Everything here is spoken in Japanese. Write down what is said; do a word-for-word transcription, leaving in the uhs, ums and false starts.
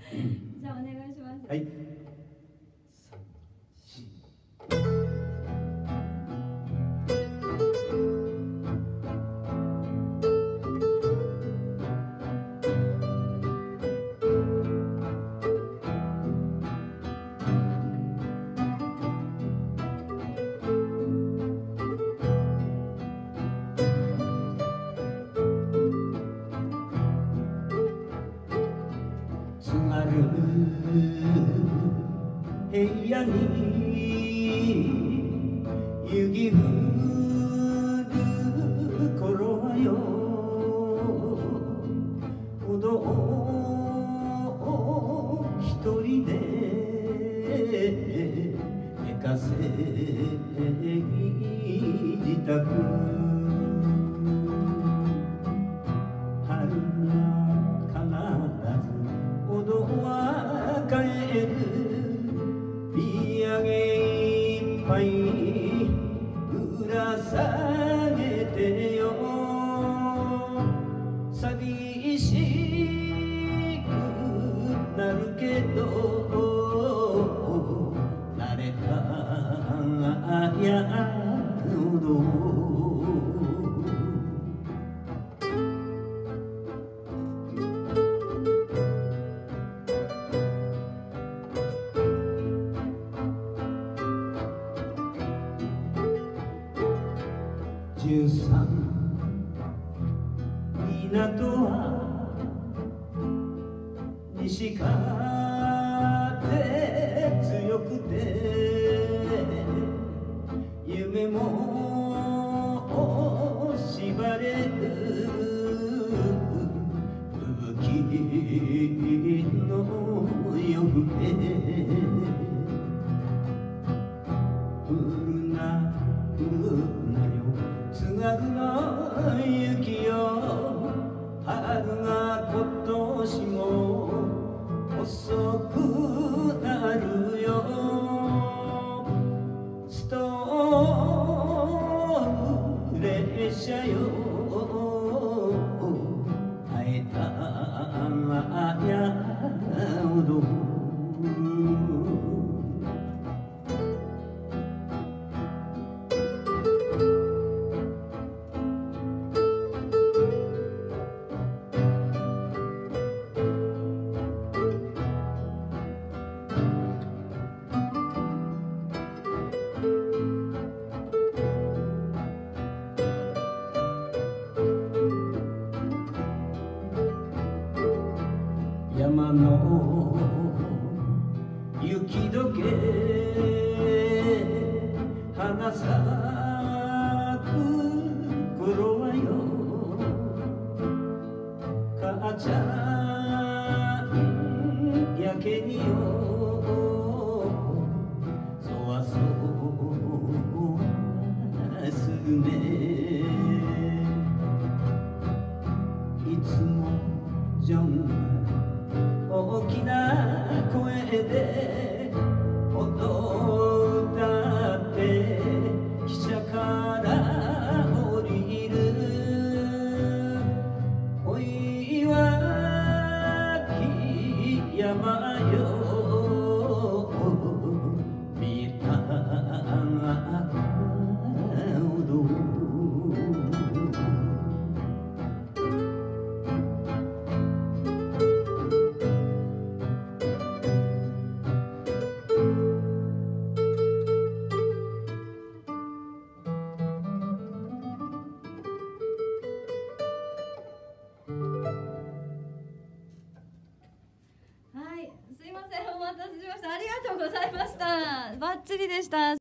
じゃあお願いします。 はい。津軽平野に雪降る頃はよ、おど一人で寝かせ自宅、春が必ずおどは帰る、見上げいっぱいぶら下げてよ、寂しくなるけど慣れたやほど十三港は西風強くて、夢も縛れる吹雪の夜更け、降るな降るなよ津軽の雪よ、春が今年も遅くなるよ、ストーム列車よ会えたやほど山の雪解け花咲く頃はよ、母ちゃんやけによそわそわするね、いつもジョン大きな声で踊ったって汽車から降りる、おいは木山よ見えたほどすいません、お待たせしました。ありがとうございました。バッチリでした。